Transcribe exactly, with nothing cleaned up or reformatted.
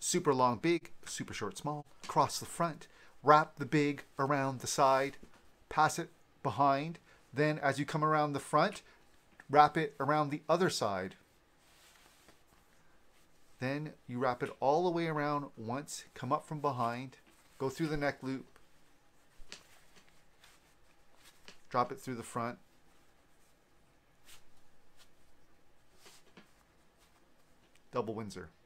super long big, super short small, across the front, wrap the big around the side, pass it behind, then as you come around the front, wrap it around the other side. Then you wrap it all the way around once, come up from behind, go through the neck loop, drop it through the front, double Windsor.